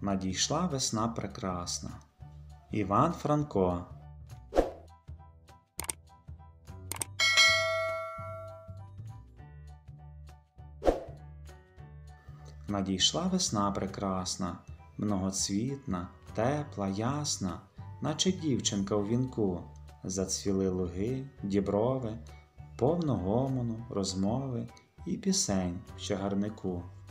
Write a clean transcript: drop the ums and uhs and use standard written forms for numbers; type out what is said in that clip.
Надійшла весна прекрасна. Іван Франко. Надійшла весна прекрасна, многоцвітна, тепла, ясна, наче дівчинка у вінку. Зацвіли луги, діброви, повно гомону, розмови і пісень в чагарнику.